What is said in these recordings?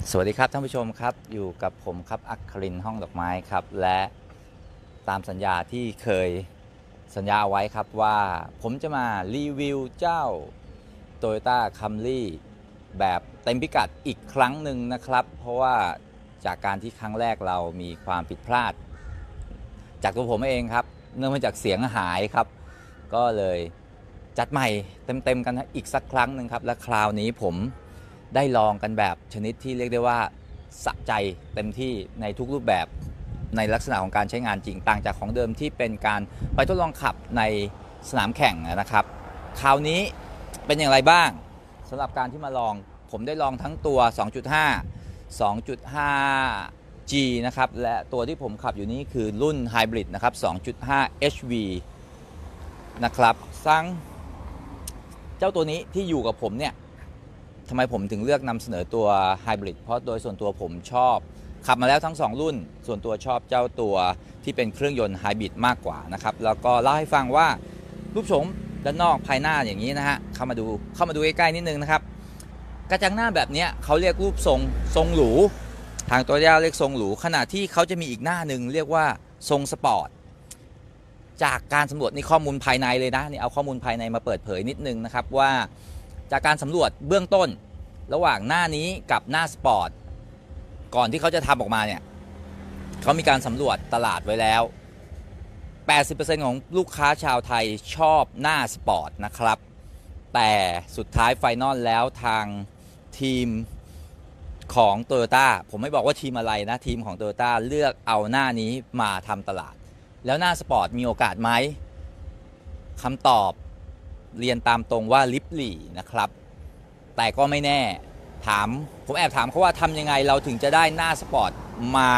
สวัสดีครับท่านผู้ชมครับอยู่กับผมครับอัครินทร์ห้องดอกไม้ครับและตามสัญญาที่เคยสัญญาเอาไว้ครับว่าผมจะมารีวิวเจ้า Toyota Camry แบบเต็มพิกัดอีกครั้งหนึ่งนะครับเพราะว่าจากการที่ครั้งแรกเรามีความผิดพลาดจากตัวผมเองครับเนื่องมาจากเสียงหายครับก็เลยจัดใหม่เต็มๆกันอีกสักครั้งหนึ่งครับและคราวนี้ผมได้ลองกันแบบชนิดที่เรียกได้ว่าสะใจเต็มที่ในทุกรูปแบบในลักษณะของการใช้งานจริงต่างจากของเดิมที่เป็นการไปทดลองขับในสนามแข่งนะครับคราวนี้เป็นอย่างไรบ้างสำหรับการที่มาลองผมได้ลองทั้งตัว 2.5 2.5G นะครับและตัวที่ผมขับอยู่นี้คือรุ่นไฮบริดนะครับ 2.5 HV นะครับซึ่งเจ้าตัวนี้ที่อยู่กับผมเนี่ยทำไมผมถึงเลือกนำเสนอตัวไฮบริดเพราะโดยส่วนตัวผมชอบขับมาแล้วทั้ง2รุ่นส่วนตัวชอบเจ้าตัวที่เป็นเครื่องยนต์ไฮบริดมากกว่านะครับแล้วก็เล่าให้ฟังว่ารูปโฉมด้านนอกภายหน้าอย่างนี้นะฮะเข้ามาดูใกล้ๆนิดนึงนะครับกระจังหน้าแบบนี้เขาเรียกรูปทรงหรูทางตัวย่าเรียกทรงหรูขณะที่เขาจะมีอีกหน้าหนึ่งเรียกว่าทรงสปอร์ตจากการสำรวจในข้อมูลภายในเลยนะนี่เอาข้อมูลภายในมาเปิดเผยนิดนึงนะครับว่าจากการสำรวจเบื้องต้นระหว่างหน้านี้กับหน้าสปอร์ตก่อนที่เขาจะทำออกมาเนี่ยเขามีการสำรวจตลาดไว้แล้ว 80% ของลูกค้าชาวไทยชอบหน้าสปอร์ตนะครับแต่สุดท้ายไฟนอลแล้วทางทีมของ Toyota ผมไม่บอกว่าทีมอะไรนะทีมของ Toyota เลือกเอาหน้านี้มาทำตลาดแล้วหน้าสปอร์ตมีโอกาสไหมคำตอบเรียนตามตรงว่าลิบหลี่นะครับแต่ก็ไม่แน่ผมแอบถามเขาว่าทำยังไงเราถึงจะได้หน้าสปอร์ตมา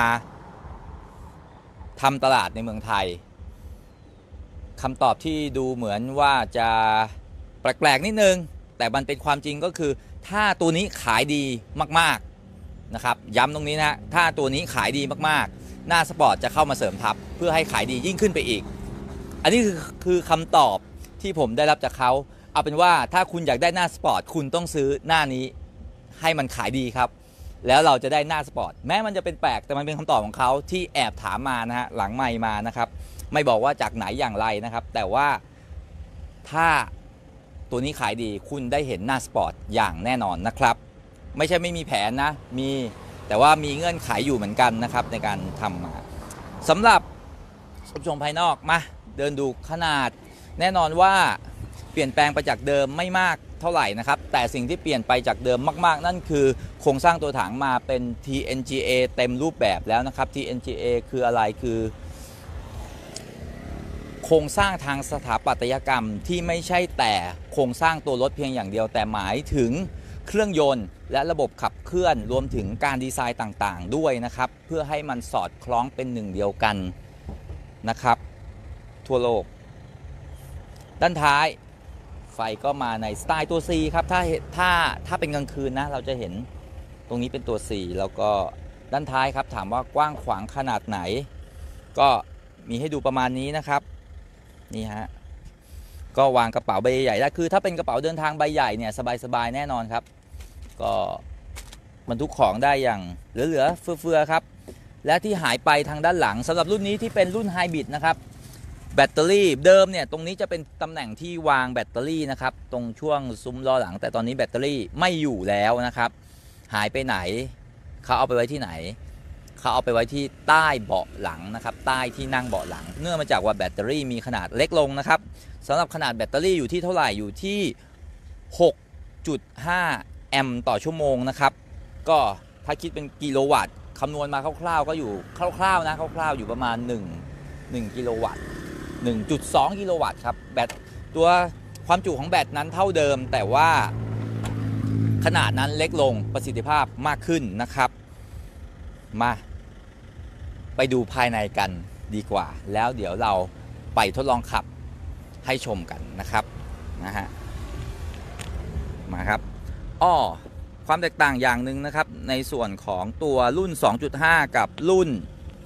ทำตลาดในเมืองไทยคำตอบที่ดูเหมือนว่าจะแปลกๆนิดนึงแต่มันเป็นความจริงก็คือถ้าตัวนี้ขายดีมากๆนะครับย้ำตรงนี้นะถ้าตัวนี้ขายดีมากๆหน้าสปอร์ตจะเข้ามาเสริมทับเพื่อให้ขายดียิ่งขึ้นไปอีกอันนี้คือคำตอบที่ผมได้รับจากเขาเอาเป็นว่าถ้าคุณอยากได้หน้าสปอร์ตคุณต้องซื้อหน้านี้ให้มันขายดีครับแล้วเราจะได้หน้าสปอร์ตแม้มันจะเป็นแปลกแต่มันเป็นคำตอบของเขาที่แอบถามมานะฮะหลังไมค์มานะครับไม่บอกว่าจากไหนอย่างไรนะครับแต่ว่าถ้าตัวนี้ขายดีคุณได้เห็นหน้าสปอร์ตอย่างแน่นอนนะครับไม่ใช่ไม่มีแผนนะมีแต่ว่ามีเงื่อนไขอยู่เหมือนกันนะครับในการทำมาสำหรับชมภายนอกมาเดินดูขนาดแน่นอนว่าเปลี่ยนแปลงไปจากเดิมไม่มากเท่าไหร่นะครับแต่สิ่งที่เปลี่ยนไปจากเดิมมากๆนั่นคือโครงสร้างตัวถังมาเป็น TNGA เต็มรูปแบบแล้วนะครับ TNGA คืออะไรคือโครงสร้างทางสถาปัตยกรรมที่ไม่ใช่แต่โครงสร้างตัวรถเพียงอย่างเดียวแต่หมายถึงเครื่องยนต์และระบบขับเคลื่อนรวมถึงการดีไซน์ต่างๆด้วยนะครับเพื่อให้มันสอดคล้องเป็นหนึ่งเดียวกันนะครับทั่วโลกด้านท้ายไฟก็มาในสไตล์ตัว C ครับถ้าเป็นกลางคืนนะเราจะเห็นตรงนี้เป็นตัว C แล้วก็ด้านท้ายครับถามว่ากว้างขวางขนาดไหนก็มีให้ดูประมาณนี้นะครับนี่ฮะก็วางกระเป๋าใบใหญ่ได้คือถ้าเป็นกระเป๋าเดินทางใบใหญ่เนี่ยสบายๆแน่นอนครับก็บรรทุกของได้อย่างเหลือๆเฟือๆครับและที่หายไปทางด้านหลังสำหรับรุ่นนี้ที่เป็นรุ่นไฮบริดนะครับแบตเตอรี่เดิมเนี่ยตรงนี้จะเป็นตำแหน่งที่วางแบตเตอรี่นะครับตรงช่วงซุ้มล้อหลังแต่ตอนนี้แบตเตอรี่ไม่อยู่แล้วนะครับหายไปไหนเขาเอาไปไว้ที่ไหนเขาเอาไปไว้ที่ใต้เบาะหลังนะครับใต้ที่นั่งเบาะหลังเนื่องมาจากว่าแบตเตอรี่มีขนาดเล็กลงนะครับสำหรับขนาดแบตเตอรี่อยู่ที่เท่าไหร่อยู่ที่ 6.5 แอมป์ต่อชั่วโมงนะครับก็ถ้าคิดเป็นกิโลวัตต์คำนวณมาคร่าวๆก็อยู่คร่าวๆนะคร่าวๆอยู่ประมาณ1กิโลวัตต์ 1.2 กิโลวัตต์ครับแบตตัวความจุของแบตนั้นเท่าเดิมแต่ว่าขนาดนั้นเล็กลงประสิทธิภาพมากขึ้นนะครับมาไปดูภายในกันดีกว่าแล้วเดี๋ยวเราไปทดลองขับให้ชมกันนะครับมาครับความแตกต่างอย่างหนึ่งนะครับในส่วนของตัวรุ่น 2.5 กับรุ่น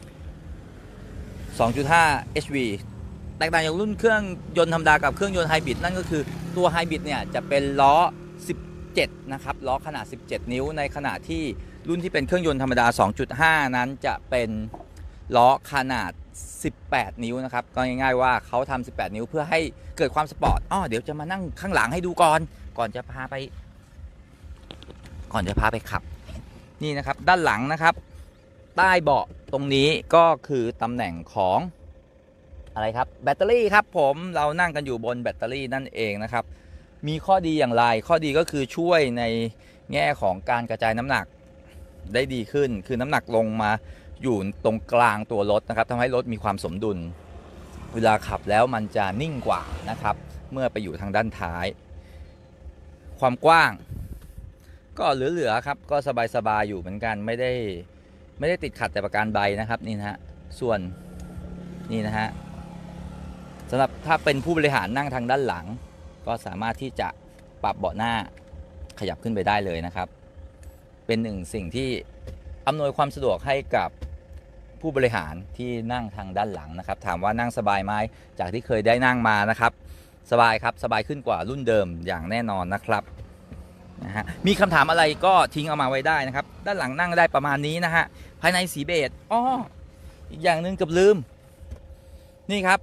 2.5 HV แตกต่างจากรุ่นเครื่องยนต์ธรรมดากับเครื่องยนต์ไฮบริดนั่นก็คือตัวไฮบริดเนี่ยจะเป็นล้อ17นะครับล้อขนาด17นิ้วในขณะที่รุ่นที่เป็นเครื่องยนต์ธรรมดา 2.5 นั้นจะเป็นล้อขนาด 18 นิ้วนะครับก็ง่ายๆว่าเขาทำ 18 นิ้วเพื่อให้เกิดความสปอร์ตเดี๋ยวจะมานั่งข้างหลังให้ดูก่อนจะพาไปขับนี่นะครับด้านหลังนะครับใต้เบาะตรงนี้ก็คือตำแหน่งของอะไรครับแบตเตอรี่ครับผมเรานั่งกันอยู่บนแบตเตอรี่นั่นเองนะครับมีข้อดีอย่างไรข้อดีก็คือช่วยในแง่ของการกระจายน้ำหนักได้ดีขึ้นคือน้ำหนักลงมาอยู่ตรงกลางตัวรถนะครับทำให้รถมีความสมดุลเวลาขับแล้วมันจะนิ่งกว่านะครับเมื่อไปอยู่ทางด้านท้ายความกว้างก็เหลือๆครับก็สบายๆอยู่เหมือนกันไม่ได้ติดขัดแต่ประการใดนะครับนี่นะฮะส่วนนี่นะฮะสำหรับถ้าเป็นผู้บริหารนั่งทางด้านหลังก็สามารถที่จะปรับเบาะหน้าขยับขึ้นไปได้เลยนะครับเป็นหนึ่งสิ่งที่อำนวยความสะดวกให้กับผู้บริหารที่นั่งทางด้านหลังนะครับถามว่านั่งสบายไหมจากที่เคยได้นั่งมานะครับสบายครับสบายขึ้นกว่ารุ่นเดิมอย่างแน่นอนนะครับนะฮะมีคำถามอะไรก็ทิ้งเอามาไว้ได้นะครับด้านหลังนั่งได้ประมาณนี้นะฮะภายในสีเบจอีกอย่างหนึ่งเกือบลืมนี่ครับ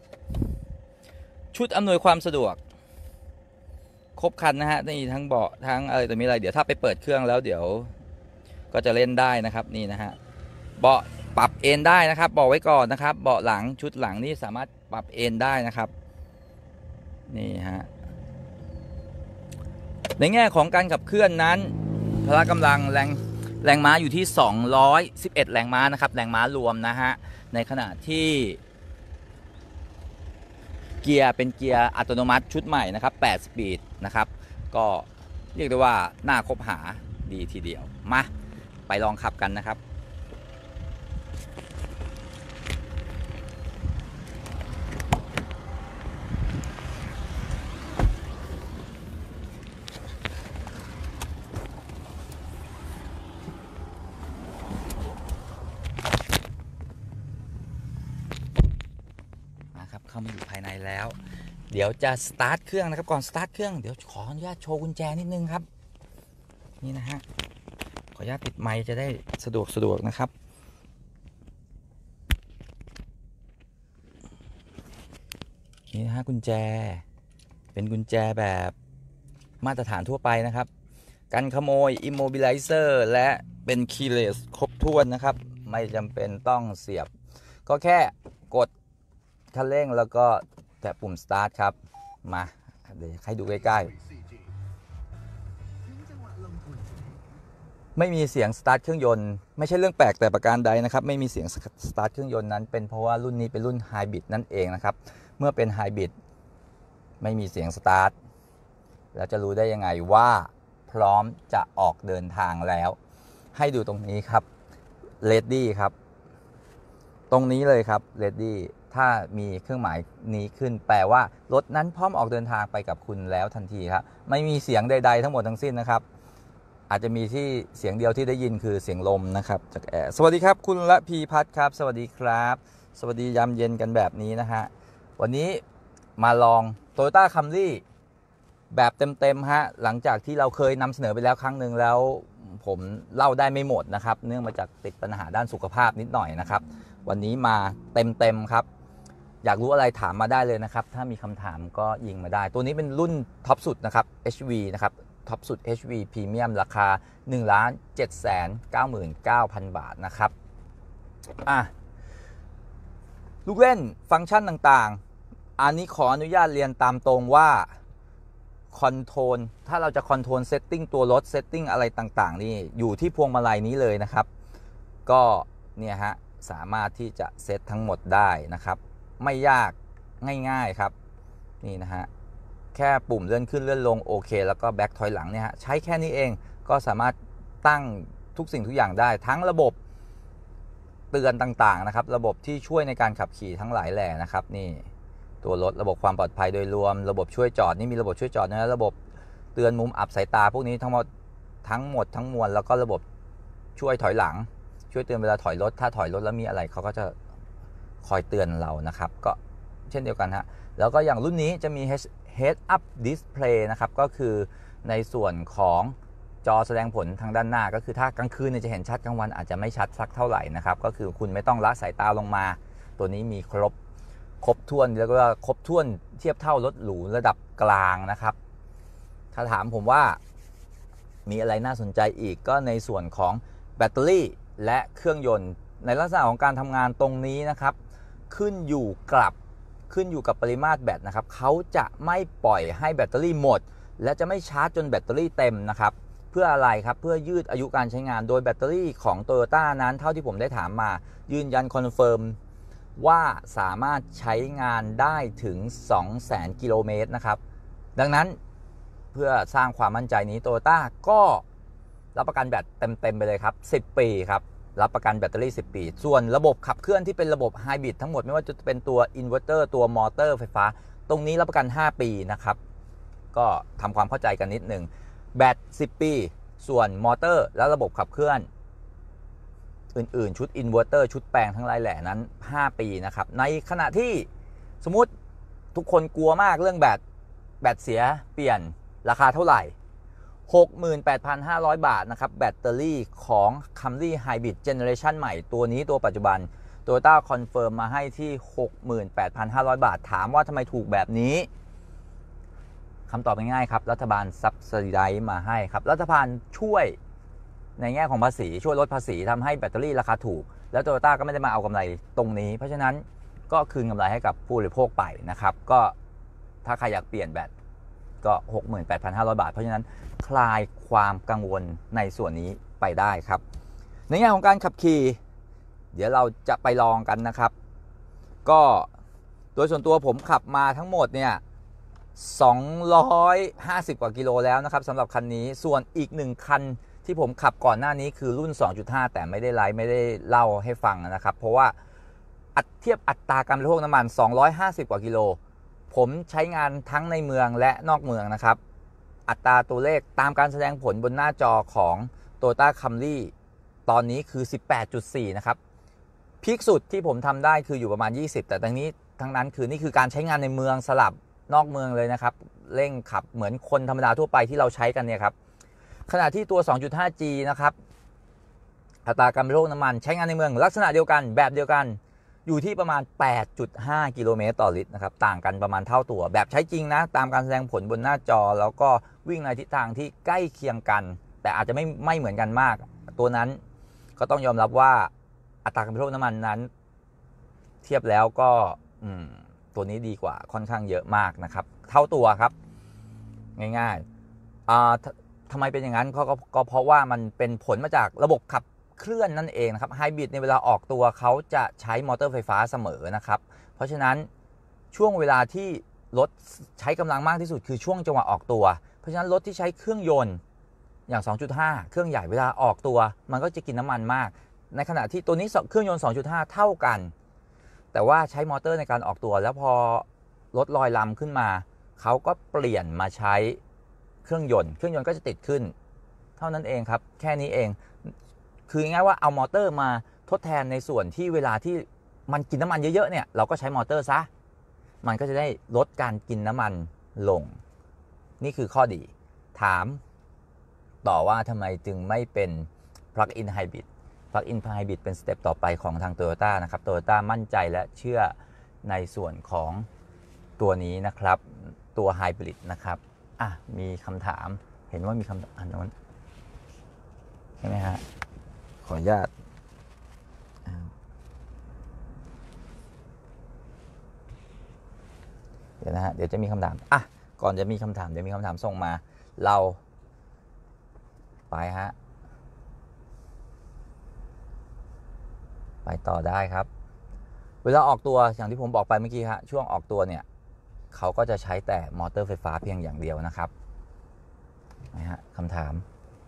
ชุดอำนวยความสะดวกครบคันนะฮะนี่ทั้งเบาะทั้งอะไรตัวมีอะไรเดี๋ยวถ้าไปเปิดเครื่องแล้วเดี๋ยวก็จะเล่นได้นะครับนี่นะฮะเบาะปรับเอนได้นะครับบอกไว้ก่อนนะครับเบาะหลังชุดหลังนี่สามารถปรับเอนได้นะครับนี่ฮะในแง่ของการขับเคลื่อนนั้นพละกำลังแรงม้าอยู่ที่211แรงม้านะครับแรงม้ารวมนะฮะในขณะที่เกียร์เป็นเกียร์อัตโนมัติชุดใหม่นะครับ8สปีดนะครับก็เรียกได้ว่าน่าคบหาดีทีเดียวมาไปลองขับกันนะครับเข้ามาอยู่ภายในแล้วเดี๋ยวจะสตาร์ทเครื่องนะครับก่อนสตาร์ทเครื่องเดี๋ยวขออนุญาตโชว์กุญแจนิดนึงครับนี่นะฮะขออนุญาตปิดไมค์จะได้สะดวกนะครับนี่นะฮะกุญแจเป็นกุญแจแบบมาตรฐานทั่วไปนะครับกันขโมย Immobilizer และเป็น keyless ครบถ้วนนะครับไม่จำเป็นต้องเสียบก็แค่กดคันเร่งแล้วก็แตะปุ่ม start ครับมาเดี๋ยวให้ดูใกล้ๆไม่มีเสียง start เครื่องยนต์ไม่ใช่เรื่องแปลกแต่ประการใดนะครับไม่มีเสียง start เครื่องยนต์นั้นเป็นเพราะว่ารุ่นนี้เป็นรุ่น hybrid นั่นเองนะครับเมื่อเป็น hybrid ไม่มีเสียง start แล้วจะรู้ได้ยังไงว่าพร้อมจะออกเดินทางแล้วให้ดูตรงนี้ครับ ready ครับตรงนี้เลยครับ readyถ้ามีเครื่องหมายนี้ขึ้นแปลว่ารถนั้นพร้อมออกเดินทางไปกับคุณแล้วทันทีครับไม่มีเสียงใดๆทั้งหมดทั้งสิ้นนะครับอาจจะมีที่เสียงเดียวที่ได้ยินคือเสียงลมนะครับจากแอร์สวัสดีครับคุณละพีพัฒน์ครับสวัสดีครับสวัสดียามเย็นกันแบบนี้นะฮะวันนี้มาลอง Toyota Camry แบบเต็มๆฮะหลังจากที่เราเคยนำเสนอไปแล้วครั้งหนึ่งแล้วผมเล่าได้ไม่หมดนะครับเนื่องมาจากติดปัญหาด้านสุขภาพนิดหน่อยนะครับวันนี้มาเต็มๆครับอยากรู้อะไรถามมาได้เลยนะครับถ้ามีคำถามก็ยิงมาได้ตัวนี้เป็นรุ่นท็อปสุดนะครับ HV นะครับท็อปสุด HV Premium ราคา 1,799,000 บาทนะครับลูกเล่นฟังก์ชันต่างๆอันนี้ขออนุญาตเรียนตามตรงว่าคอนโทรลถ้าเราจะคอนโทรลเซตติ้งตัวรถเซตติ้งอะไรต่างๆนี่อยู่ที่พวงมาลัยนี้เลยนะครับก็เนี่ยฮะสามารถที่จะเซตทั้งหมดได้นะครับไม่ยากง่ายๆครับนี่นะฮะแค่ปุ่มเลื่อนขึ้นเลื่อนลงโอเคแล้วก็แบ็คถอยหลังเนี่ยฮะใช้แค่นี้เองก็สามารถตั้งทุกสิ่งทุกอย่างได้ทั้งระบบเตือนต่างๆนะครับระบบที่ช่วยในการขับขี่ทั้งหลายแหล่นะครับนี่ตัวรถระบบความปลอดภัยโดยรวมระบบช่วยจอดนี่มีระบบช่วยจอดนะระบบเตือนมุมอับสายตาพวกนี้ทั้งหมดทั้งมวลแล้วก็ระบบช่วยถอยหลังช่วยเตือนเวลาถอยรถถ้าถอยรถแล้วมีอะไรเขาก็จะคอยเตือนเรานะครับก็เช่นเดียวกันฮะแล้วก็อย่างรุ่นนี้จะมี Head Up Display นะครับก็คือในส่วนของจอแสดงผลทางด้านหน้าก็คือถ้ากลางคืนจะเห็นชัดกลางวันอาจจะไม่ชัดสักเท่าไหร่นะครับก็คือคุณไม่ต้องละสายตาลงมาตัวนี้มีครบถ้วนแล้วก็ครบถ้วนเทียบเท่ารถหรูระดับกลางนะครับถ้าถามผมว่ามีอะไรน่าสนใจอีกก็ในส่วนของแบตเตอรี่และเครื่องยนต์ในลักษณะของการทำงานตรงนี้นะครับขึ้นอยู่กับปริมาตรแบตนะครับเขาจะไม่ปล่อยให้แบตเตอรี่หมดและจะไม่ชาร์จจนแบตเตอรี่เต็มนะครับเพื่ออะไรครับเพื่อยืดอายุการใช้งานโดยแบตเตอรี่ของ Toyota นั้นเท่าที่ผมได้ถามมายืนยันคอนเฟิร์มว่าสามารถใช้งานได้ถึง 200,000 กิโลเมตรนะครับดังนั้นเพื่อสร้างความมั่นใจนี้ Toyota ก็รับประกันแบตเต็มไปเลยครับ10 ปีครับรับประกันแบตเตอรี่10 ปีส่วนระบบขับเคลื่อนที่เป็นระบบไฮบริดทั้งหมดไม่ว่าจะเป็นตัวอินเวอร์เตอร์ตัวมอเตอร์ไฟฟ้าตรงนี้รับประกัน5 ปีนะครับก็ทำความเข้าใจกันนิดหนึ่งแบต10 ปีส่วนมอเตอร์และระบบขับเคลื่อนอื่นๆชุดอินเวอร์เตอร์ชุดแปลงทั้งหลายแหล่นั้น5 ปีนะครับในขณะที่สมมุติทุกคนกลัวมากเรื่องแบตเสียเปลี่ยนราคาเท่าไหร่ 68,500 บาทนะครับแบตเตอรี่ของ Camry Hybrid Generation ใหม่ตัวนี้ตัวปัจจุบัน Toyota คอนเฟิร์มมาให้ที่ 68,500 บาทถามว่าทำไมถูกแบบนี้คำตอบง่ายๆครับรัฐบาลซับซิไดซ์มาให้ครับรัฐบาลช่วยในแง่ของภาษีช่วยลดภาษีทำให้แบตเตอรี่ราคาถูกแล้วโตโยต้าก็ไม่ได้มาเอากำไรตรงนี้เพราะฉะนั้นก็คืนกำไรให้กับผู้บริโภคไปนะครับก็ถ้าใครอยากเปลี่ยนแบตก็ 68,500 บาทเพราะฉะนั้นคลายความกังวลในส่วนนี้ไปได้ครับในแง่ของการขับขี่เดี๋ยวเราจะไปลองกันนะครับก็โดยส่วนตัวผมขับมาทั้งหมดเนี่ย250 กว่ากิโลแล้วนะครับสำหรับคันนี้ส่วนอีก1คันที่ผมขับก่อนหน้านี้คือรุ่น 2.5 แต่ไม่ได้เล่าให้ฟังนะครับเพราะว่าเทียบอัตราการบริโภคน้ำมัน250 กว่ากิโลผมใช้งานทั้งในเมืองและนอกเมืองนะครับอัตราตัวเลขตามการแสดงผลบนหน้าจอของ Toyota Camry ตอนนี้คือ 18.4 นะครับพีคสุดที่ผมทำได้คืออยู่ประมาณ20แต่ทั้งนั้นคือนี่คือการใช้งานในเมืองสลับนอกเมืองเลยนะครับเร่งขับเหมือนคนธรรมดาทั่วไปที่เราใช้กันเนี่ยครับขณะที่ตัว 2.5G นะครับอัตราการบริโภคน้ำมันใช้งานในเมืองลักษณะเดียวกันแบบเดียวกันอยู่ที่ประมาณ 8.5 กิโลเมตรต่อลิตรนะครับต่างกันประมาณเท่าตัวแบบใช้จริงนะตามการแสดงผลบนหน้าจอแล้วก็วิ่งในทิศทางที่ใกล้เคียงกันแต่อาจจะไม่เหมือนกันมากตัวนั้นก็ต้องยอมรับว่าอัตราการบริโภคน้ำมันนั้นเทียบแล้วก็ตัวนี้ดีกว่าค่อนข้างเยอะมากนะครับเท่าตัวครับง่ายๆทำไมเป็นอย่างนั้นก็เพราะว่ามันเป็นผลมาจากระบบขับเคลื่อนนั่นเองนะครับไฮบริดในเวลาออกตัวเขาจะใช้มอเตอร์ไฟฟ้าเสมอนะครับเพราะฉะนั้นช่วงเวลาที่รถใช้กำลังมากที่สุดคือช่วงจังหวะออกตัวเพราะฉะนั้นรถที่ใช้เครื่องยนต์อย่าง 2.5 เครื่องใหญ่เวลาออกตัวมันก็จะกินน้ำมันมากในขณะที่ตัวนี้เครื่องยนต์ 2.5 เท่ากันแต่ว่าใช้มอเตอร์ในการออกตัวแล้วพอรถลอยลำขึ้นมาเขาก็เปลี่ยนมาใช้เครื่องยนต์ก็จะติดขึ้นเท่านั้นเองครับแค่นี้เองคือง่ายว่าเอามอเตอร์มาทดแทนในส่วนที่เวลาที่มันกินน้ำมันเยอะๆเนี่ยเราก็ใช้มอเตอร์ซะมันก็จะได้ลดการกินน้ำมันลงนี่คือข้อดีถามต่อว่าทำไมจึงไม่เป็น Plug-in Hybrid Plug-in Hybrid เป็นสเต็ปต่อไปของทาง Toyota นะครับ Toyota มั่นใจและเชื่อในส่วนของตัวนี้นะครับตัว Hybrid นะครับมีคำถามเห็นว่ามีคำอันนั้นใช่ไหมฮะขออนุญาตเดี๋ยวนะฮะเดี๋ยวจะมีคำถามก่อนจะมีคำถามเดี๋ยวมีคำถามส่งมาเราไปฮะไปต่อได้ครับเวลาออกตัวอย่างที่ผมบอกไปเมื่อกี้ฮะช่วงออกตัวเนี่ยเขาก็จะใช้แต่มอเตอร์ไฟฟ้าเพียงอย่างเดียวนะครับนะฮะคำถาม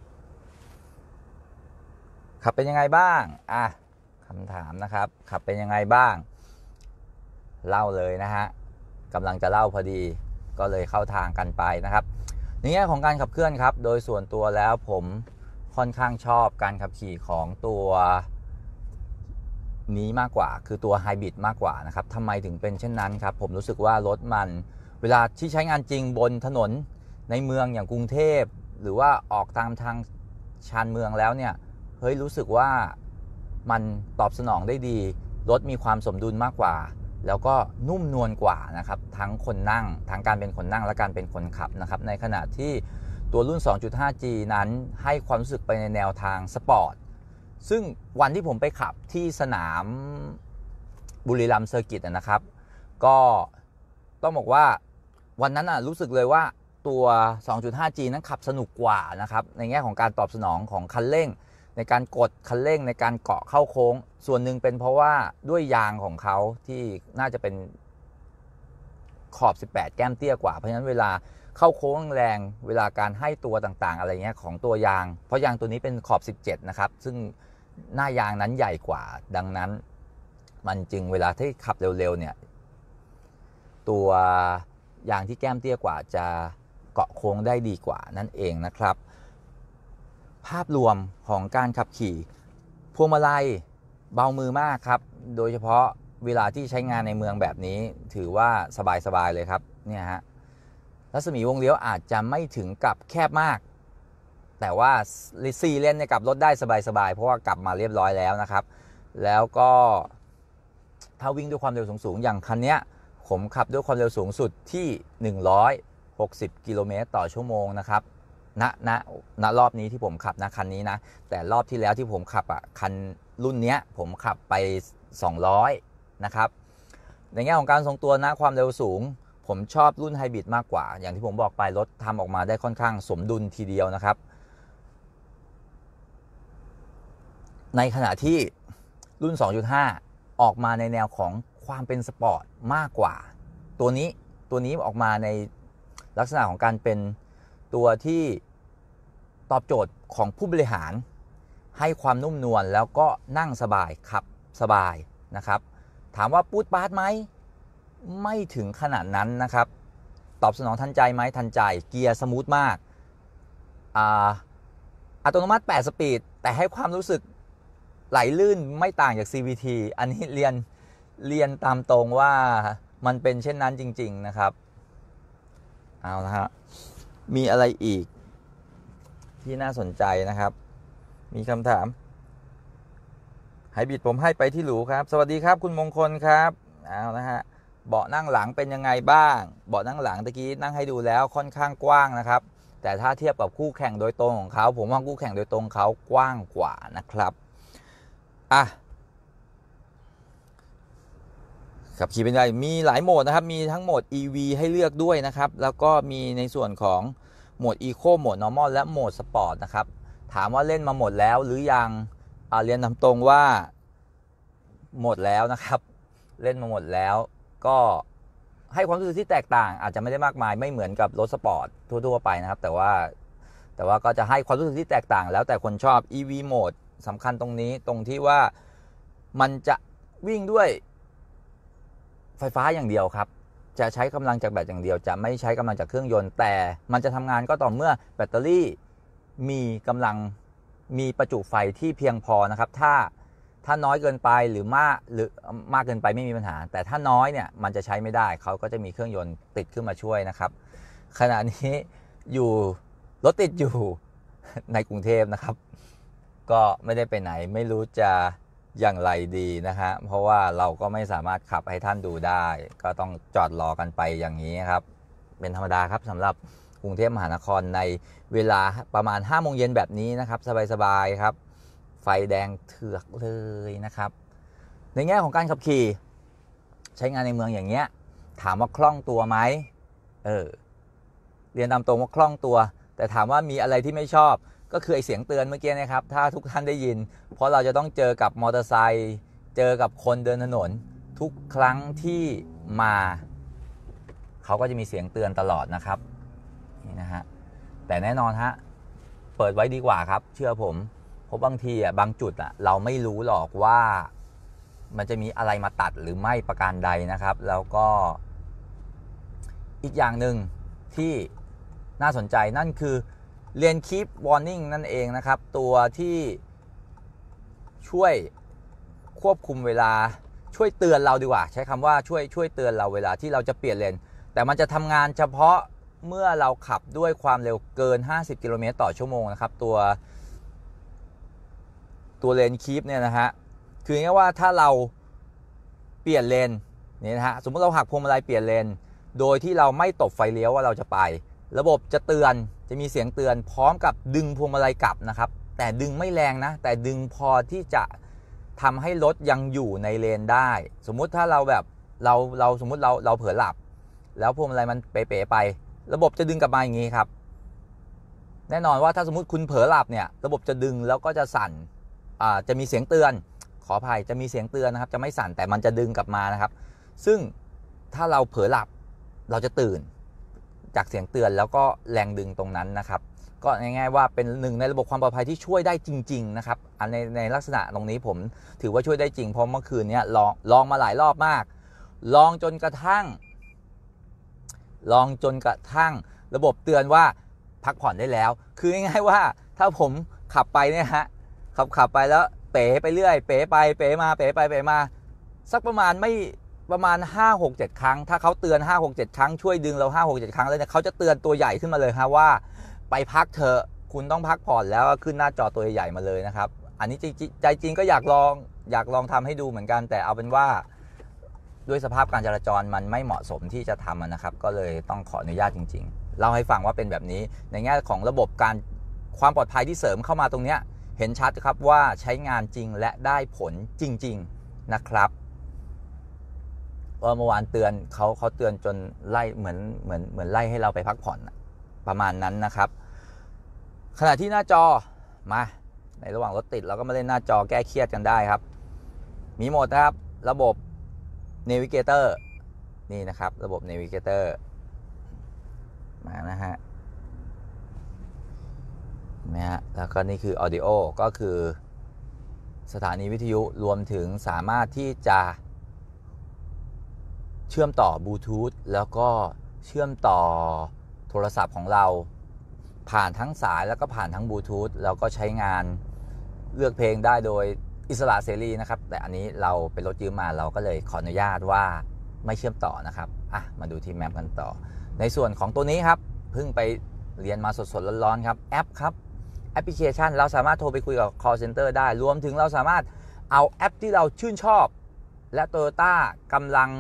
ขับเป็นยังไงบ้างคำถามนะครับขับเป็นยังไงบ้างเล่าเลยนะฮะกำลังจะเล่าพอดีก็เลยเข้าทางกันไปนะครับในแง่ของการขับเคลื่อนครับโดยส่วนตัวแล้วผมค่อนข้างชอบการขับขี่ของตัวนี้มากกว่าคือตัวไฮบริดมากกว่านะครับทำไมถึงเป็นเช่นนั้นครับผมรู้สึกว่ารถมันเวลาที่ใช้งานจริงบนถนนในเมืองอย่างกรุงเทพหรือว่าออกตามทางชานเมืองแล้วเนี่ยเฮ้ยรู้สึกว่ามันตอบสนองได้ดีรถมีความสมดุลมากกว่าแล้วก็นุ่มนวลกว่านะครับทั้งคนนั่งทั้งการเป็นคนนั่งและการเป็นคนขับนะครับในขณะที่ตัวรุ่น 2.5G นั้นให้ความรู้สึกไปในแนวทางสปอร์ตซึ่งวันที่ผมไปขับที่สนามบุรีรัมย์เซอร์กิตนะครับก็ต้องบอกว่าวันนั้นรู้สึกเลยว่าตัว 2.5G นั้นขับสนุกกว่านะครับในแง่ของการตอบสนองของคันเร่งในการกดคันเร่งในการเกาะเข้าโค้งส่วนหนึ่งเป็นเพราะว่าด้วยยางของเขาที่น่าจะเป็นขอบ18แก้มเตี้ยกว่าเพราะฉะนั้นเวลาเข้าโค้งแรงเวลาการให้ตัวต่างๆอะไรเงี้ยของตัวยางเพราะยางตัวนี้เป็นขอบ17นะครับซึ่งหน้ายางนั้นใหญ่กว่าดังนั้นมันจึงเวลาที่ขับเร็วๆเนี่ยตัวยางที่แก้มเตี้ยกว่าจะเกาะโค้งได้ดีกว่านั่นเองนะครับภาพรวมของการขับขี่พวงมาลัยเบามือมากครับโดยเฉพาะเวลาที่ใช้งานในเมืองแบบนี้ถือว่าสบายๆเลยครับเนี่ยฮะรัศมีวงเลี้ยวอาจจะไม่ถึงกับแคบมากแต่ว่า4 เลนเนี่ยกลับรถได้สบายๆเพราะว่ากลับมาเรียบร้อยแล้วนะครับแล้วก็ถ้าวิ่งด้วยความเร็วสูงๆอย่างคันนี้ผมขับด้วยความเร็วสูงสุดที่160กิโลเมตรต่อชั่วโมงนะครับณรอบนี้ที่ผมขับนะคันนี้นะแต่รอบที่แล้วที่ผมขับคันรุ่นนี้ผมขับไป200นะครับในแง่ของการทรงตัวนะความเร็วสูงผมชอบรุ่นไฮบริดมากกว่าอย่างที่ผมบอกไปรถทำออกมาได้ค่อนข้างสมดุลทีเดียวนะครับในขณะที่รุ่น 2.5 ออกมาในแนวของความเป็นสปอร์ตมากกว่าตัวนี้ออกมาในลักษณะของการเป็นตัวที่ตอบโจทย์ของผู้บริหารให้ความนุ่มนวลแล้วก็นั่งสบายขับสบายนะครับถามว่าปู๊ดปาดไหมไม่ถึงขนาดนั้นนะครับตอบสนองทันใจไหมทันใจเกียร์สมูทมากอัตโนมัติ8สปีดแต่ให้ความรู้สึกไหลลื่นไม่ต่างจาก CVT อันนี้เรียนตามตรงว่ามันเป็นเช่นนั้นจริงๆนะครับเอาละฮะมีอะไรอีกที่น่าสนใจนะครับมีคำถามไฮบริดผมให้ไปที่หรูครับสวัสดีครับคุณมงคลครับเอานะฮะเบาะนั่งหลังเป็นยังไงบ้างเบาะนั่งหลังตะกี้นั่งให้ดูแล้วค่อนข้างกว้างนะครับแต่ถ้าเทียบกับคู่แข่งโดยตรงของเขาผมว่าคู่แข่งโดยตรงเขากว้างกว่านะครับขับขี่เป็นไงมีหลายโหมดนะครับมีทั้งโหมด EV ให้เลือกด้วยนะครับแล้วก็มีในส่วนของโหมด Eco โหมด Normal และโหมด Sport นะครับถามว่าเล่นมาหมดแล้วหรือยังเรียนตามตรงว่าหมดแล้วนะครับเล่นมาหมดแล้วก็ให้ความรู้สึกที่แตกต่างอาจจะไม่ได้มากมายไม่เหมือนกับรถสปอร์ตทั่วๆไปนะครับแต่ว่าก็จะให้ความรู้สึกที่แตกต่างแล้วแต่คนชอบ EV โหมดสำคัญตรงนี้ตรงที่ว่ามันจะวิ่งด้วยไฟฟ้าอย่างเดียวครับจะใช้กำลังจากแบตอย่างเดียวจะไม่ใช้กำลังจากเครื่องยนต์แต่มันจะทำงานก็ต่อเมื่อแบตเตอรี่มีกำลังมีประจุไฟที่เพียงพอนะครับถ้าน้อยเกินไปหรือมากเกินไปไม่มีปัญหาแต่ถ้าน้อยเนี่ยมันจะใช้ไม่ได้เขาก็จะมีเครื่องยนต์ติดขึ้นมาช่วยนะครับขณะนี้รถติดอยู่ในกรุงเทพนะครับก็ไม่ได้ไปไหนไม่รู้จะอย่างไรดีนะฮะเพราะว่าเราก็ไม่สามารถขับให้ท่านดูได้ก็ต้องจอดรอกันไปอย่างนี้ครับเป็นธรรมดาครับสำหรับกรุงเทพมหานครในเวลาประมาณ 5 โมงเย็นแบบนี้นะครับสบายๆครับไฟแดงเถือกเลยนะครับในแง่ของการขับขี่ใช้งานในเมืองอย่างเงี้ยถามว่าคล่องตัวไหมเรียนตามตรงว่าคล่องตัวแต่ถามว่ามีอะไรที่ไม่ชอบก็คือไอเสียงเตือนเมื่อกี้นะครับถ้าทุกท่านได้ยินเพราะเราจะต้องเจอกับมอเตอร์ไซค์เจอกับคนเดินถนนทุกครั้งที่มาเขาก็จะมีเสียงเตือนตลอดนะครับนี่นะฮะแต่แน่นอนฮะเปิดไว้ดีกว่าครับเชื่อผมเพราะบางทีบางจุดเราไม่รู้หรอกว่ามันจะมีอะไรมาตัดหรือไม่ประการใดนะครับแล้วก็อีกอย่างหนึ่งที่น่าสนใจนั่นคือLane Keep Warning นั่นเองนะครับตัวที่ช่วยควบคุมเวลาช่วยเตือนเราดีกว่าใช้คำว่าช่วยเตือนเราเวลาที่เราจะเปลี่ยนเลนแต่มันจะทำงานเฉพาะเมื่อเราขับด้วยความเร็วเกิน50 กิโลเมตรต่อชั่วโมงนะครับตัวเลนคีปเนี่ยนะฮะคือง่ายว่าถ้าเราเปลี่ยนเลนนี่นะฮะสมมติเราหักพวงมาลัยเปลี่ยนเลนโดยที่เราไม่ตบไฟเลี้ยวว่าเราจะไประบบจะเตือนจะมีเสียงเตือนพร้อมกับดึงพวงมาลัยกลับนะครับแต่ดึงไม่แรงนะแต่ดึงพอที่จะทำให้รถยังอยู่ในเลนได้สมมุติถ้าเราแบบเราสมมุติเราเผลอหลับแล้วพวงมาลัยมันเป๋ๆไประบบจะดึงกลับมาอย่างนี้ครับแน่นอนว่าถ้าสมมุติคุณเผลอหลับเนี่ยระบบจะดึงแล้วก็จะสั่นจะมีเสียงเตือนขออภัยจะมีเสียงเตือนนะครับจะไม่สั่นแต่มันจะดึงกลับมานะครับซึ่งถ้าเราเผลอหลับเราจะตื่นจากเสียงเตือนแล้วก็แรงดึงตรงนั้นนะครับก็ง่ายๆว่าเป็นหนึ่งในระบบความปลอดภัยที่ช่วยได้จริงๆนะครับในลักษณะตรงนี้ผมถือว่าช่วยได้จริงเพราะเมื่อคืนนี้ลองมาหลายรอบมากลองจนกระทั่งระบบเตือนว่าพักผ่อนได้แล้วคือง่ายๆว่าถ้าผมขับไปเนี่ยฮะขับไปแล้วเป๋ไปเรื่อยเป๋ไปเป๋มาเป๋ไปเป๋มาสักประมาณ 5-6-7 ครั้งถ้าเขาเตือน 5-6-7 ครั้งช่วยดึงเรา 5-6-7 ครั้งแล้วเนี่ยเขาจะเตือนตัวใหญ่ขึ้นมาเลยครับว่าไปพักเถอะคุณต้องพักผ่อนแล้วขึ้นหน้าจอตัวใหญ่มาเลยนะครับอันนี้ใจจริงก็อยากลองทำให้ดูเหมือนกันแต่เอาเป็นว่าด้วยสภาพการจราจรมันไม่เหมาะสมที่จะทำนะครับก็เลยต้องขออนุญาตจริงๆเล่าให้ฟังว่าเป็นแบบนี้ในแง่ของระบบการความปลอดภัยที่เสริมเข้ามาตรงนี้เห็นชัดครับว่าใช้งานจริงและได้ผลจริงๆนะครับเมื่อวานเตือนเขาเตือนจนไล่เหมือนไล่ให้เราไปพักผ่อนประมาณนั้นนะครับขณะที่หน้าจอมาในระหว่างรถติดเราก็มาเล่นหน้าจอแก้เครียดกันได้ครับมีหมดนะครับระบบ Navigator นี่นะครับระบบ Navigator มานะฮะแล้วก็นี่คือ Audio ก็คือสถานีวิทยุรวมถึงสามารถที่จะเชื่อมต่อบลูทูธแล้วก็เชื่อมต่อโทรศัพท์ของเราผ่านทั้งสายแล้วก็ผ่านทั้งบลูทูธแล้วก็ใช้งานเลือกเพลงได้โดยอิสระเสรีนะครับแต่อันนี้เราเป็นรถยืมมาเราก็เลยขออนุญาตว่าไม่เชื่อมต่อนะครับมาดูที่แมปกันต่อในส่วนของตัวนี้ครับเพิ่งไปเรียนมาสดๆร้อนๆครับแอปครับแอปพลิเคชันเราสามารถโทรไปคุยกับ call center ได้รวมถึงเราสามารถเอาแอปที่เราชื่นชอบและ Toyota กำลัง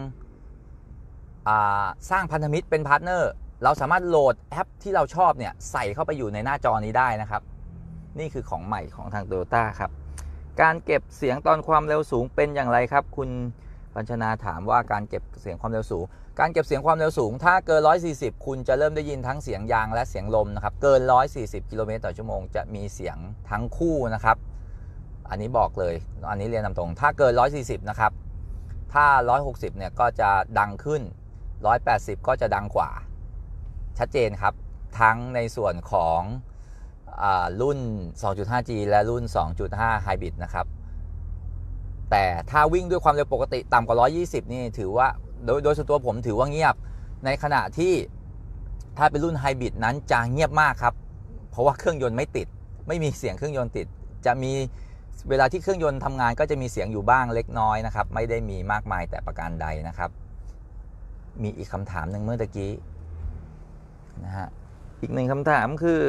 สร้างพันธมิตรเป็นพาร์ทเนอร์เราสามารถโหลดแอปที่เราชอบเนี่ยใส่เข้าไปอยู่ในหน้าจอนี้ได้นะครับนี่คือของใหม่ของทาง Toyota ครับการเก็บเสียงตอนความเร็วสูงเป็นอย่างไรครับคุณปัญชนาถามว่าการเก็บเสียงความเร็วสูงการเก็บเสียงความเร็วสูงถ้าเกิน140คุณจะเริ่มได้ยินทั้งเสียงยางและเสียงลมนะครับเกิน140กิโลเมตรต่อชั่วโมงจะมีเสียงทั้งคู่นะครับอันนี้บอกเลยอันนี้เรียนตามตรงถ้าเกิน140นะครับถ้า160เนี่ยก็จะดังขึ้น180ก็จะดังกว่าชัดเจนครับทั้งในส่วนของรุ่น 2.5G และรุ่น 2.5 Hybrid นะครับแต่ถ้าวิ่งด้วยความเร็วปกติต่ำกว่า120นี่ถือว่าโดยส่วนตัวผมถือว่าเงียบในขณะที่ถ้าเป็นรุ่น Hybrid นั้นจะเงียบมากครับเพราะว่าเครื่องยนต์ไม่ติดไม่มีเสียงเครื่องยนต์ติดจะมีเวลาที่เครื่องยนต์ทำงานก็จะมีเสียงอยู่บ้างเล็กน้อยนะครับไม่ได้มีมากมายแต่ประการใดนะครับมีอีกคำถามหนึ่งเมื่อกี้นะฮะอีกหนึ่งคำถามคือ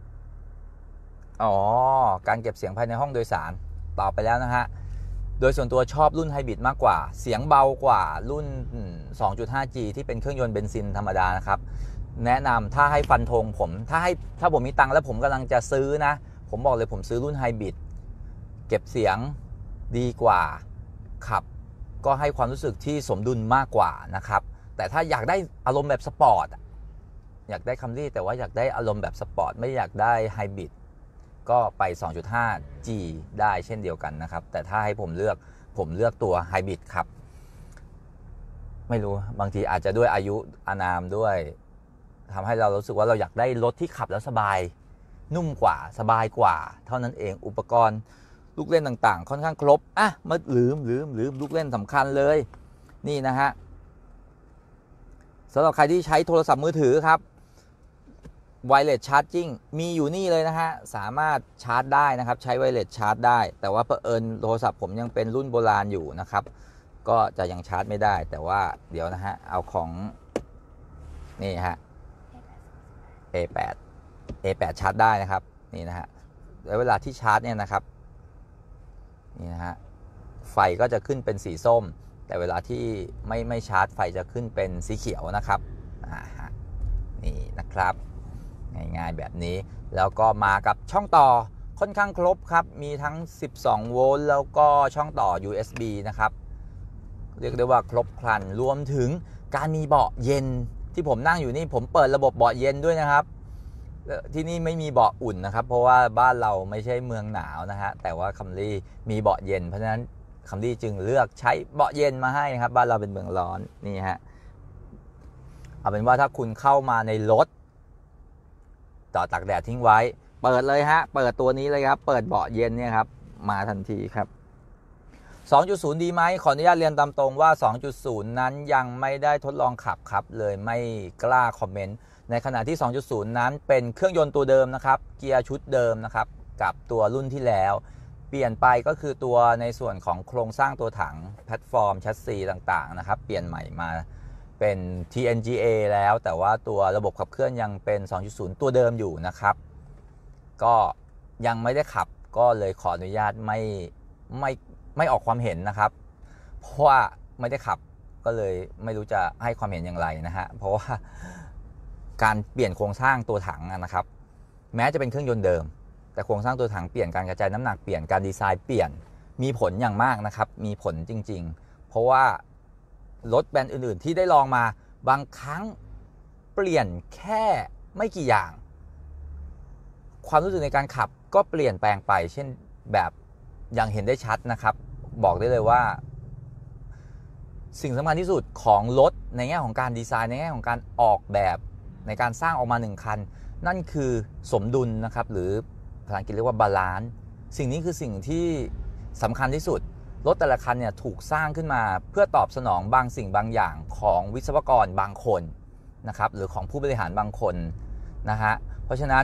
การเก็บเสียงภายในห้องโดยสารตอบไปแล้วนะฮะโดยส่วนตัวชอบรุ่นไฮบริดมากกว่าเสียงเบากว่ารุ่น 2.5G ที่เป็นเครื่องยนต์เบนซินธรรมดานะครับแนะนำถ้าให้ฟันธงผมถ้าผมมีตังค์แล้วผมกำลังจะซื้อนะผมบอกเลยผมซื้อรุ่นไฮบริดเก็บเสียงดีกว่าขับก็ให้ความรู้สึกที่สมดุลมากกว่านะครับแต่ถ้าอยากได้อารมณ์แบบสปอร์ตอยากได้คัมรี่แต่ว่าอยากได้อารมณ์แบบสปอร์ตไม่อยากได้ไฮบริดก็ไป 2.5G ได้เช่นเดียวกันนะครับแต่ถ้าให้ผมเลือกตัวไฮบริดครับไม่รู้บางทีอาจจะด้วยอายุอานามด้วยทำให้เรารู้สึกว่าเราอยากได้รถที่ขับแล้วสบายนุ่มกว่าสบายกว่าเท่านั้นเองอุปกรณ์ลูกเล่นต่างๆค่อนข้างครบมาลืมลูกเล่นสำคัญเลยนี่นะฮะสำหรับใครที่ใช้โทรศัพท์มือถือครับWireless Charging มีอยู่นี่เลยนะฮะสามารถชาร์จได้นะครับใช้ Wireless Charge ได้แต่ว่าเผอิญโทรศัพท์ผมยังเป็นรุ่นโบราณอยู่นะครับก็จะยังชาร์จไม่ได้แต่ว่าเดี๋ยวนะฮะเอาของนี่ฮะ A8 A8 ชาร์จได้นะครับนี่นะฮะแล้วเวลาที่ชาร์จเนี่ยนะครับนี่นะฮะไฟก็จะขึ้นเป็นสีส้มแต่เวลาที่ไม่ชาร์จไฟจะขึ้นเป็นสีเขียวนะครับนี่นะครับง่ายๆแบบนี้แล้วก็มากับช่องต่อค่อนข้างครบครับมีทั้ง12โวลต์แล้วก็ช่องต่อ USB นะครับเรียกได้ว่าครบครันรวมถึงการมีเบาะเย็นที่ผมนั่งอยู่นี่ผมเปิดระบบเบาะเย็นด้วยนะครับที่นี่ไม่มีเบาะอุ่นนะครับเพราะว่าบ้านเราไม่ใช่เมืองหนาวนะฮะแต่ว่าคัมรี่มีเบาะเย็นเพราะฉะนั้นคัมรี่จึงเลือกใช้เบาะเย็นมาให้ครับบ้านเราเป็นเมืองร้อนนี่ฮะเอาเป็นว่าถ้าคุณเข้ามาในรถจอดตากแดดทิ้งไว้เปิดเลยฮะเปิดตัวนี้เลยครับเปิดเบาะเย็นเนี่ยครับมาทันทีครับ 2.0 ดีไหมขออนุญาตเรียนตามตรงว่า 2.0 นั้นยังไม่ได้ทดลองขับครับเลยไม่กล้าคอมเมนต์ในขณะที่ 2.0 นั้นเป็นเครื่องยนต์ตัวเดิมนะครับเกียร์ชุดเดิมนะครับกับตัวรุ่นที่แล้วเปลี่ยนไปก็คือตัวในส่วนของโครงสร้างตัวถังแพลตฟอร์มแชสซีต่างๆนะครับเปลี่ยนใหม่มาเป็น TNGA แล้วแต่ว่าตัวระบบขับเคลื่อนยังเป็น 2.0 ตัวเดิมอยู่นะครับก็ยังไม่ได้ขับก็เลยขออนุญาตไม่ออกความเห็นนะครับเพราะว่าไม่ได้ขับก็เลยไม่รู้จะให้ความเห็นอย่างไรนะฮะเพราะว่าการเปลี่ยนโครงสร้างตัวถังนะครับแม้จะเป็นเครื่องยนต์เดิมแต่โครงสร้างตัวถังเปลี่ยนการกระจายน้ำหนักเปลี่ยนการดีไซน์เปลี่ยนมีผลอย่างมากนะครับมีผลจริงๆเพราะว่ารถแบรนด์อื่นๆที่ได้ลองมาบางครั้งเปลี่ยนแค่ไม่กี่อย่างความรู้สึกในการขับก็เปลี่ยนแปลงไปเช่นแบบอย่างเห็นได้ชัดนะครับบอกได้เลยว่าสิ่งสำคัญที่สุดของรถในแง่ของการดีไซน์ในแง่ของการออกแบบในการสร้างออกมา1คันนั่นคือสมดุลนะครับหรือภาษาอังกฤษเรียกว่าบาลานซ์สิ่งนี้คือสิ่งที่สำคัญที่สุดรถแต่ละคันเนี่ยถูกสร้างขึ้นมาเพื่อตอบสนองบางสิ่งบางอย่างของวิศวกรบางคนนะครับหรือของผู้บริหารบางคนนะฮะเพราะฉะนั้น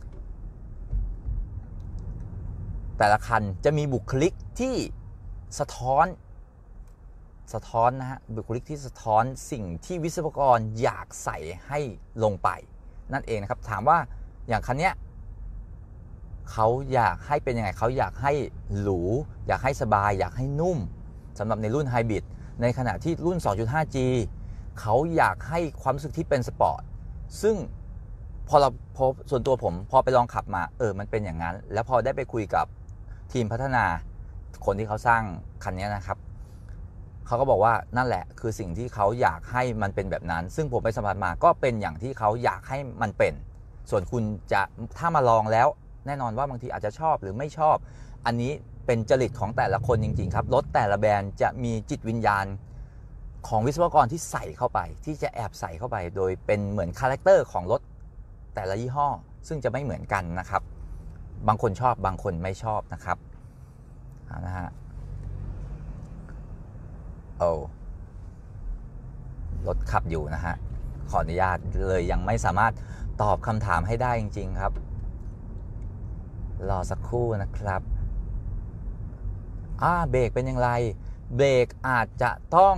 แต่ละคันจะมีบุคลิกที่สะท้อนนะฮะบุคลิกที่สะท้อนสิ่งที่วิศวกรอยากใส่ให้ลงไปนั่นเองนะครับถามว่าอย่างคันเนี้ยเขาอยากให้เป็นยังไงเขาอยากให้หรูอยากให้สบายอยากให้นุ่มสำหรับในรุ่นไฮบริดในขณะที่รุ่น 2.5G เขาอยากให้ความรู้สึกที่เป็นสปอร์ตซึ่งพอส่วนตัวผมพอไปลองขับมามันเป็นอย่างนั้นแล้วพอได้ไปคุยกับทีมพัฒนาคนที่เขาสร้างคันนี้นะครับเขาก็บอกว่านั่นแหละคือสิ่งที่เขาอยากให้มันเป็นแบบนั้นซึ่งผมไปสัมผัสมาก็เป็นอย่างที่เขาอยากให้มันเป็นส่วนคุณจะถ้ามาลองแล้วแน่นอนว่าบางทีอาจจะชอบหรือไม่ชอบอันนี้เป็นจริตของแต่ละคนจริงๆครับรถแต่ละแบรนด์จะมีจิตวิญญาณของวิศวกรที่ใส่เข้าไปที่จะแอบใส่เข้าไปโดยเป็นเหมือนคาแรคเตอร์ของรถแต่ละยี่ห้อซึ่งจะไม่เหมือนกันนะครับบางคนชอบบางคนไม่ชอบนะครับนะฮะรถขับอยู่นะฮะขออนุญาตเลยยังไม่สามารถตอบคำถามให้ได้จริงๆครับรอสักครู่นะครับเบรกเป็นอย่างไรเบรกอาจจะต้อง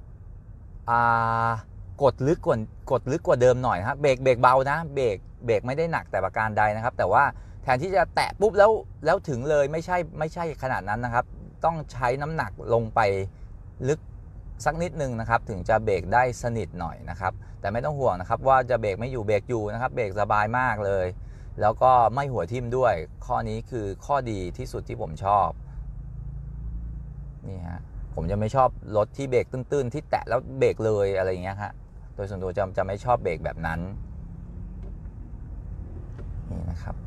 กดลึกกว่าเดิมหน่อยครับเบรกเบานะเบรกไม่ได้หนักแต่ประการใดนะครับแต่ว่าแทนที่จะแตะปุ๊บแล้วถึงเลยไม่ใช่ขนาดนั้นนะครับต้องใช้น้ำหนักลงไปลึกสักนิดนึงนะครับถึงจะเบรกได้สนิทหน่อยนะครับแต่ไม่ต้องห่วงนะครับว่าจะเบรกไม่อยู่เบรกอยู่นะครับเบรกสบายมากเลยแล้วก็ไม่หัวทิ่มด้วยข้อนี้คือข้อดีที่สุดที่ผมชอบนี่ฮะผมจะไม่ชอบรถที่เบรกตื้นๆที่แตะแล้วเบรกเลยอะไรอย่างเงี้ยฮะโดยส่วนตัวจะไม่ชอบเบรกแบบนั้นนี่นะครับ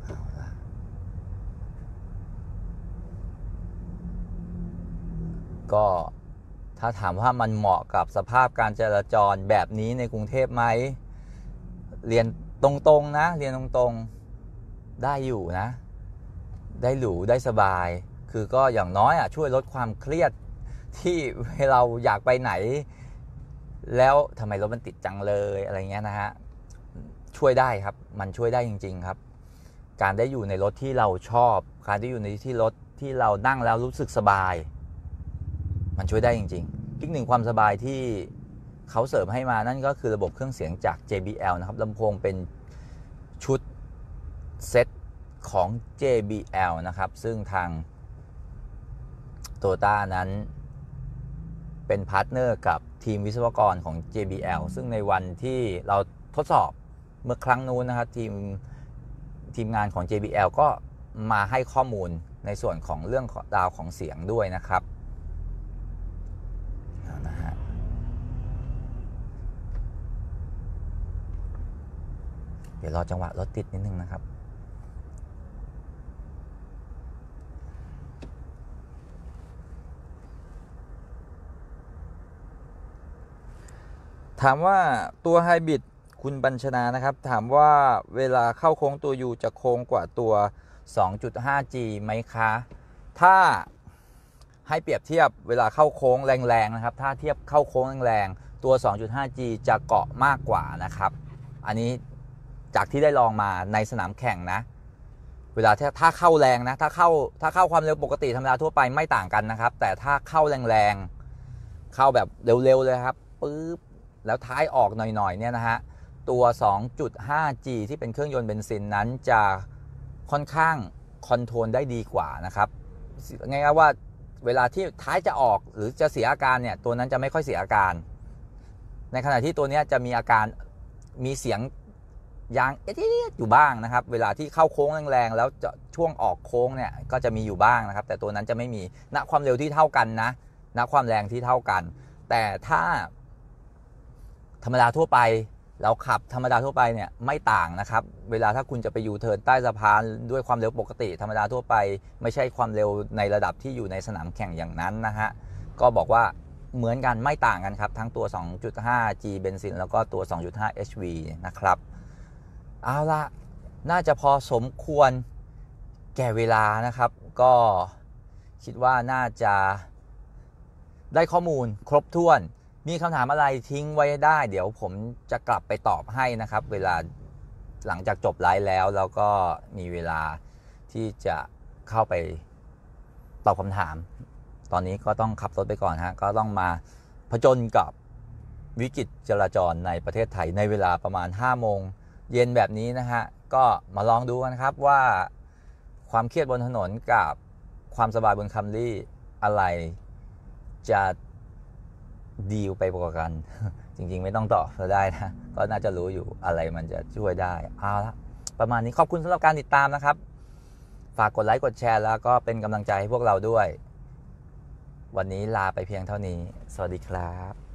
ก็ถ้าถามว่ามันเหมาะกับสภาพการจราจรแบบนี้ในกรุงเทพไหมเรียนตรงๆนะเรียนตรงๆได้อยู่นะได้หรูได้สบายคือก็อย่างน้อยช่วยลดความเครียดที่เราอยากไปไหนแล้วทำไมรถมันติดจังเลยอะไรเงี้ยนะฮะช่วยได้ครับมันช่วยได้จริงๆครับการได้อยู่ในรถที่เราชอบการได้อยู่ในที่รถที่เรานั่งแล้วรู้สึกสบายมันช่วยได้จริงๆอีกหนึ่งความสบายที่เขาเสริมให้มานั่นก็คือระบบเครื่องเสียงจาก JBL นะครับลำโพงเป็นชุดเซตของ JBL นะครับซึ่งทาง Toyota นั้นเป็นพาร์ทเนอร์กับทีมวิศวกรของ JBL ซึ่งในวันที่เราทดสอบเมื่อครั้งนู้นนะครับทีมงานของ JBL ก็มาให้ข้อมูลในส่วนของเรื่องราวของเสียงด้วยนะครับนะฮะเดี๋ยวรอจังหวะรถติดนิดนึงนะครับถามว่าตัวไฮบริดคุณบัญชนานะครับถามว่าเวลาเข้าโค้งตัว U จะโค้งกว่าตัว 2.5G ไหมคะถ้าให้เปรียบเทียบเวลาเข้าโค้งแรงๆนะครับถ้าเทียบเข้าโค้งแรงๆตัว 2.5G จะเกาะมากกว่านะครับอันนี้จากที่ได้ลองมาในสนามแข่งนะเวลาถ้าเข้าแรงนะถ้าเข้าความเร็วปกติธรรมดาทั่วไปไม่ต่างกันนะครับแต่ถ้าเข้าแรงๆเข้าแบบเร็วๆเลยครับปึ๊บแล้วท้ายออกหน่อยๆเนี่ยนะฮะตัว 2.5G ที่เป็นเครื่องยนต์เบนซินนั้นจะค่อนข้างคอนโทรลได้ดีกว่านะครับง่ายๆว่าเวลาที่ท้ายจะออกหรือจะเสียอาการเนี่ยตัวนั้นจะไม่ค่อยเสียอาการในขณะที่ตัวนี้จะมีอาการมีเสียงยางเอ๊ะอยู่บ้างนะครับเวลาที่เข้าโค้งแรงๆแล้วช่วงออกโค้งเนี่ยก็จะมีอยู่บ้างนะครับแต่ตัวนั้นจะไม่มีณความเร็วที่เท่ากันนะณความแรงที่เท่ากันแต่ถ้าธรรมดาทั่วไปเราขับธรรมดาทั่วไปเนี่ยไม่ต่างนะครับเวลาถ้าคุณจะไปยูเทิร์นใต้สะพานด้วยความเร็วปกติธรรมดาทั่วไปไม่ใช่ความเร็วในระดับที่อยู่ในสนามแข่งอย่างนั้นนะฮะก็บอกว่าเหมือนกันไม่ต่างกันครับทั้งตัว 2.5G เบนซินแล้วก็ตัว 2.5 HV นะครับเอาละน่าจะพอสมควรแก่เวลานะครับก็คิดว่าน่าจะได้ข้อมูลครบถ้วนมีคำถามอะไรทิ้งไว้ได้เดี๋ยวผมจะกลับไปตอบให้นะครับเวลาหลังจากจบไลฟ์แล้วก็มีเวลาที่จะเข้าไปตอบคำถามตอนนี้ก็ต้องขับรถไปก่อนฮะก็ต้องมาผจญกับวิกฤตจราจรในประเทศไทยในเวลาประมาณ5 โมงเย็นแบบนี้นะฮะก็มาลองดูกันครับว่าความเครียดบนถนนกับความสบายบนคัมรี่อะไรจะดีลไปกว่ากันจริงๆไม่ต้องตอบก็ได้นะก็น่าจะรู้อยู่อะไรมันจะช่วยได้เอาละประมาณนี้ขอบคุณสำหรับการติดตามนะครับฝากกดไลค์กดแชร์แล้วก็เป็นกำลังใจให้พวกเราด้วยวันนี้ลาไปเพียงเท่านี้สวัสดีครับ